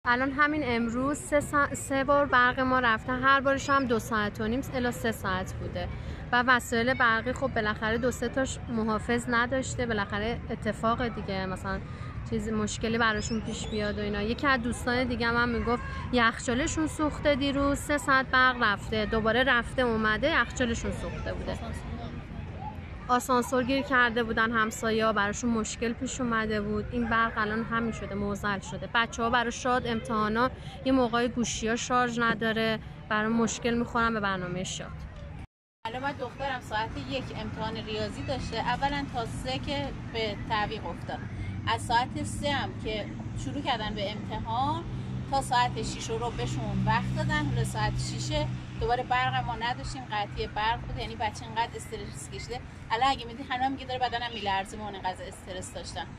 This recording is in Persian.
الان همین امروز سه بار برق ما رفته، هر بارش هم 2 ساعت و نیم الی 3 ساعت بوده و وسایل برقی خب بالاخره 2-3 تاش محافظ نداشته، بالاخره اتفاق دیگه، مثلا چیز مشکلی براشون پیش بیاد و اینا. یکی از دوستان دیگه هم میگفت یخچالشون سوخته، دیروز 3 ساعت برق رفته، دوباره رفته اومده، یخچالشون سوخته بوده، آسانسور گیر کرده بودن، همسایه‌ها براشون مشکل پیش اومده بود. این برق الان همین شده، معضل شده. بچه‌ها برای شاد امتحانا یه موقع گوشی‌ها شارژ نداره، برای مشکل می‌خورن به برنامه شاد. الان من دخترم ساعت 1 امتحان ریاضی داشته، اولا تا 3 که به تعویق افتاد، از ساعت 3 هم که شروع کردن به امتحان تا ساعت 6 رو بهشون وقت دادن، حالا ساعت 6 دوباره برق ما نداشتیم، قطعی برق بود. یعنی بچه انقدر استرس کشیده، الان اگه میدی هنوز میگه داره بدنم میلرزه، من انقدر استرس داشتم.